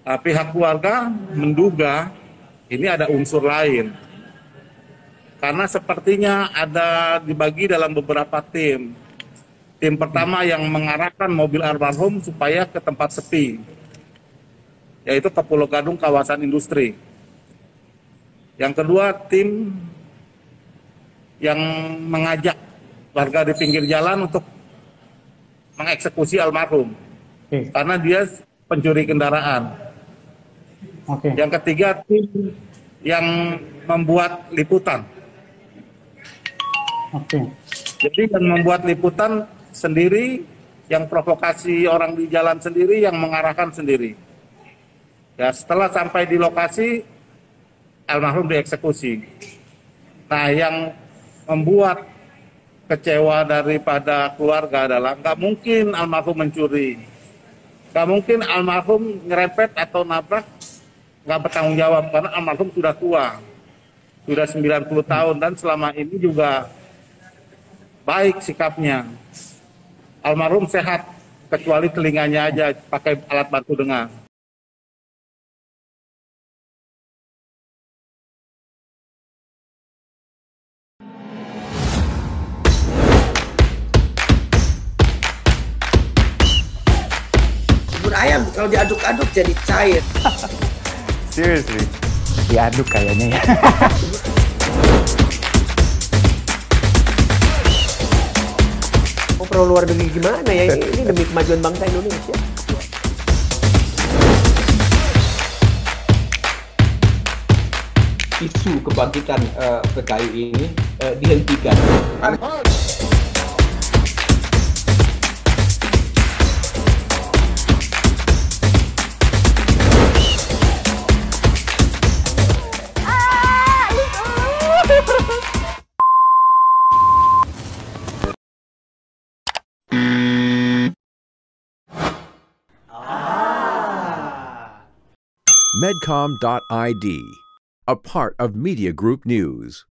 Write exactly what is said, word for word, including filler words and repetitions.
Uh, pihak keluarga menduga ini ada unsur lain. Karena sepertinya ada dibagi dalam beberapa tim. Tim pertama yang mengarahkan mobil almarhum supaya ke tempat sepi, yaitu ke Pulau Gadung kawasan industri. Yang kedua, tim yang mengajak warga di pinggir jalan untuk mengeksekusi almarhum. Oke. Karena dia pencuri kendaraan. Oke. Yang ketiga, tim yang membuat liputan. Oke. Jadi yang membuat liputan sendiri, yang provokasi orang di jalan sendiri, yang mengarahkan sendiri. Ya, setelah sampai di lokasi, almarhum dieksekusi. Nah, yang membuat kecewa daripada keluarga adalah nggak mungkin almarhum mencuri. Nggak mungkin almarhum nyerempet atau nabrak nggak bertanggung jawab, karena almarhum sudah tua, sudah sembilan puluh tahun, dan selama ini juga baik sikapnya. Almarhum sehat, kecuali telinganya aja pakai alat bantu dengar. Bubur ayam kalau diaduk-aduk jadi cair. Seriously? Diaduk kayaknya ya. Mau pro luar negeri gimana ya? Ini, ini demi kemajuan bangsa Indonesia. Isu kebangkitan uh, P K I ini uh, dihentikan. Medcom dot I D, a part of Media Group News.